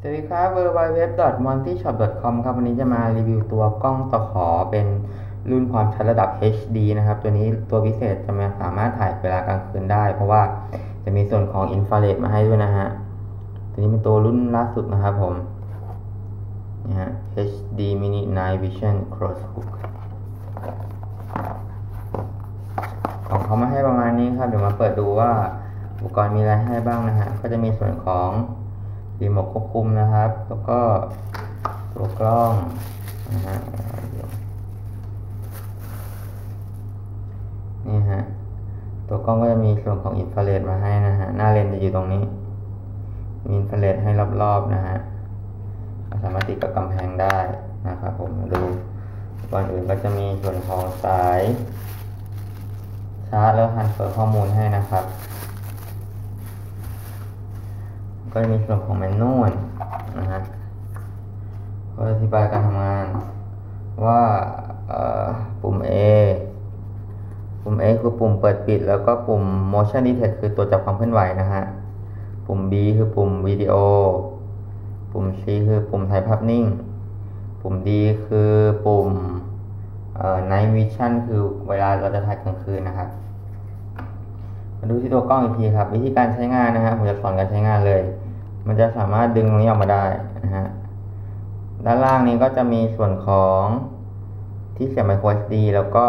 สวัสดีครับ www.montyshop.com ครับวันนี้จะมารีวิวตัวกล้องตะขอเป็นรุ่นความชัดระดับ HD นะครับตัวนี้ตัวพิเศษจะสามารถถ่ายเวลากลางคืนได้เพราะว่าจะมีส่วนของอินฟราเรดมาให้ด้วยนะฮะตัวนี้เป็นตัวรุ่นล่าสุดนะครับผมนี่ฮะ HD Mini Night Vision Cross Hook ของเขามาให้ประมาณนี้ครับเดี๋ยวมาเปิดดูว่าอุปกรณ์มีอะไรให้บ้างนะฮะก็จะมีส่วนของรีโมทควบคุมนะครับแล้วก็ตัวกล้องนะฮะนี่ฮะตัวกล้องก็จะมีส่วนของอินฟราเรดมาให้นะฮะหน้าเลนส์จะอยู่ตรงนี้มีอินฟราเรดให้รอบๆนะฮะสามารถติดกับกำแพงได้นะครับผมดูก่อนอื่นก็จะมีส่วนของสายชาร์จแล้วทรานสเฟอร์ข้อมูลให้นะครับก็จะมีส่วนของแมนนวลนะฮะก็อธิบายการทำงานว่าปุ่ม A คือปุ่มเปิดปิดแล้วก็ปุ่ม motion detect คือตัวจับความเคลื่อนไหวนะฮะปุ่ม B คือปุ่มวิดีโอปุ่ม C คือปุ่มถ่ายภาพนิ่งปุ่ม D คือปุ่มnight vision คือเวลาเราจะถ่ายกลางคืนนะครับมาดูที่ตัวกล้องอีกทีครับวิธีการใช้งานนะฮะผมจะสอนการใช้งานเลยมันจะสามารถดึงตรงนี้ออกมาได้นะฮะด้านล่างนี้ก็จะมีส่วนของที่เสียบ micro SD แล้วก็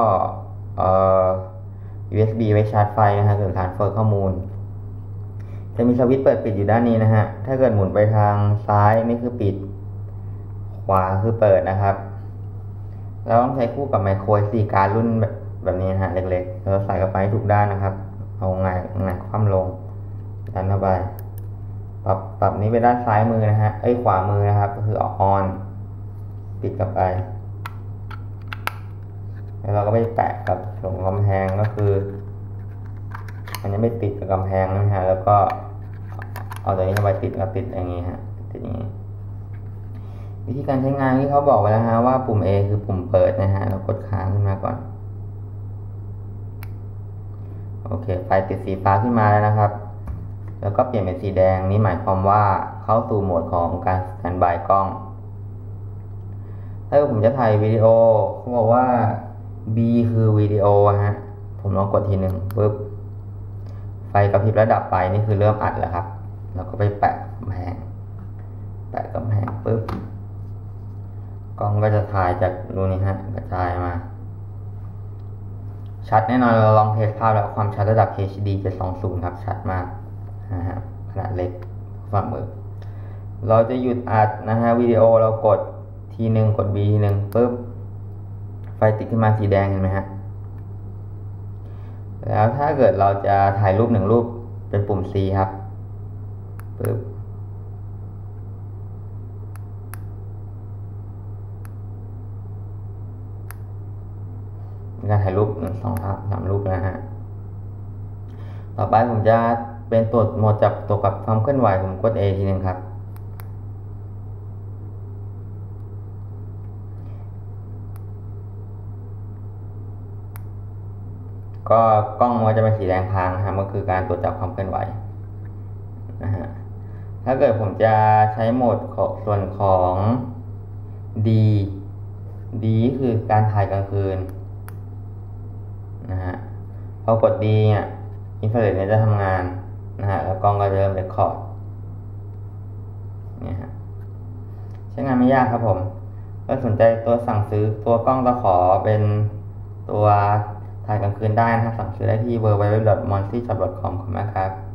USB ไว้ชาร์จไฟนะฮะหรือฐานเฟอร์ข้อมูลจะมีสวิตช์เปิดปิดอยู่ด้านนี้นะฮะถ้าเกิดหมุนไปทางซ้ายนี่คือปิดขวาคือเปิดนะครับเราต้องใช้คู่กับ micro SD การ์ดรุ่นแบบนี้นะฮะเล็กๆเราใส่เข้าไปให้ถูกด้านนะครับเอาไงคว่ำลงดันเข้าไปปรับนี้ไปด้านซ้ายมือนะฮะขวามือนะครับก็คือออนปิดกลับไปแล้วเราก็ไปแปะกับส่วนกำแพงก็คือมันจะไม่ติดกับกำแพงนะฮะแล้วก็เอาตัวนี้เข้าไปติดอย่างนี้ฮะติดอย่างนี้วิธีการใช้งานที่เขาบอกไว้แล้วฮะว่าปุ่ม A คือปุ่มเปิดนะฮะเรากดค้างขึ้นมาก่อนโอเคไฟติดสีฟ้าขึ้นมาแล้วนะครับแล้วก็เปลี่ยนเป็นสีแดงนี่หมายความว่าเข้าสู่โหมดของการสแตนด์บายกล้องถ้าผมจะถ่ายวิดีโอเขาบอกว่า B คือวิดีโอฮะผมลองกดทีหนึ่งปึ๊บไฟกระพริบระดับไปนี่คือเริ่มอัดแล้วครับแล้วก็ไปแปะกำแพงปึ๊บกล้องก็จะถ่ายจากรูนี้ฮะกระจายมาชัดแน่นอนเราลองเทสภาพแล้วความชัดระดับ HD 720ครับชัดมากนะฮะขนาดเล็กฝ่ามือเราจะหยุดอัดนะฮะวิดีโอเรากดทีหนึ่งกด B ทีหนึ่งปึ๊บไฟติดขึ้นมาสีแดงเห็นไหมฮะแล้วถ้าเกิดเราจะถ่ายรูปหนึ่งรูปเป็นปุ่ม C ครับปึ๊บการถ่ายรูป1 2 3 รูปนะฮะต่อไปผมจะเป็นตัวโหมดจับตัวกับความเคลื่อนไหวผมกด A ทีนึงครับก็กล้องมันจะเป็นสีแดงค้างนะครับก็คือการตรวจจับความเคลื่อนไหวนะฮะถ้าเกิดผมจะใช้โหมดของส่วนของ D คือการถ่ายกลางคืนนะฮะพอกด D เนี่ยอินฟราเรดเนี่ยจะทำงานนะฮะแล้วกล้องก็เริ่มเรคคอร์ดเนี่ยฮะใช้งานไม่ยากครับผมถ้าสนใจตัวสั่งซื้อตัวกล้องตะขอเป็นตัวถ่ายกลางคืนได้นะครับสั่งซื้อได้ที่ www.montyshop.com ขอบคุณมากครับ